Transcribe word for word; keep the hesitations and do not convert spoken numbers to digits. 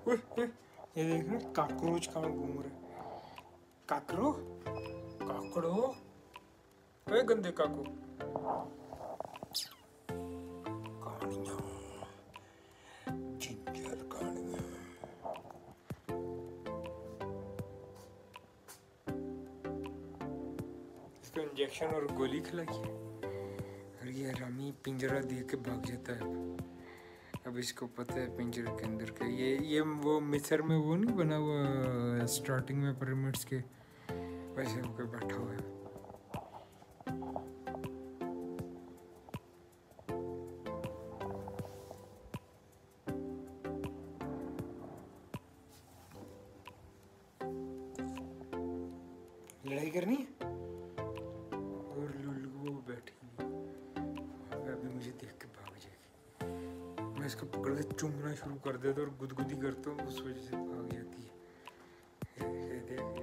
उह, उह, ये देख ना कॉकरोच कहाँ घूम रहे। काकरो काकड़ो, अरे गंदे काकू। कहानियाँ, जिंजर कहानियाँ। इसको इंजेक्शन और गोली खिलाई है और ये हरामी पिंजरा देख के भाग जाता है। अब इसको पता है पिंजरे के अंदर का ये ये वो मिस्र में वो नहीं बना हुआ स्टार्टिंग में पिरामिड्स के, वैसे होकर बैठा हुआ है। लड़ाई करनी है और लुल्लू वो बैठी हुई अभी मुझे देख के भाग जाएगी। मैं इसको पकड़ के चूमना शुरू कर देता और गुदगुदी करता हूँ, उस वजह से भाग जाती है। ये देख